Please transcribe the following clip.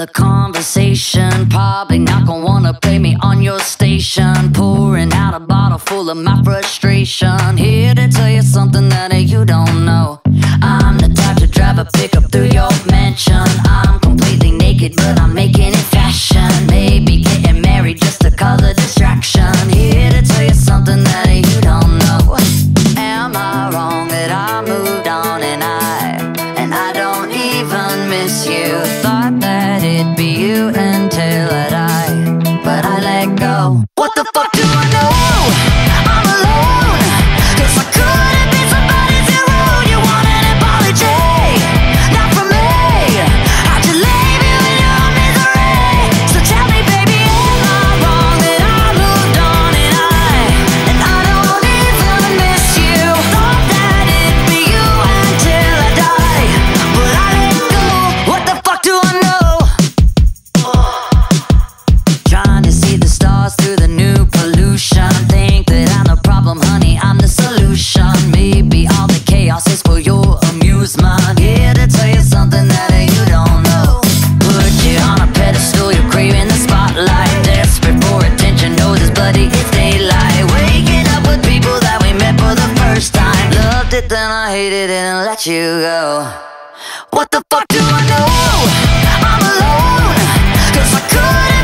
the conversation. Probably not gonna wanna play me on your station. Pouring out a bottle full of my frustration. Here to tell you something that you don't know. I'm the type to drive a pickup through your mansion. I'm completely naked, but I'm making it fashion. Maybe getting married just to cause a distraction. Here to tell you something that you don't know. Am I wrong that I moved on and I don't even miss you? Thought that it'd be you until I die, but I let go. What the fuck do I know? I'm alone, 'cause I couldn't be somebody's hero. You want an apology? Not from me. How'd you leave you in your misery? So tell me, baby, am I wrong that I moved on and I don't even miss you? Thought that it'd be you until I die, but I let go. What the fuck do I know? Trying to see the stars through the new pollution. Think that I'm the problem, honey, I'm the solution. Maybe all the chaos is for your amusement. Here to tell you something that you don't know. Put you on a pedestal, you're craving the spotlight. Desperate for attention, know this, buddy, it's daylight. Waking up with people that we met for the first time. Loved it, then I hated it and let you go. What the fuck do I know? I'm alone, 'cause I couldn't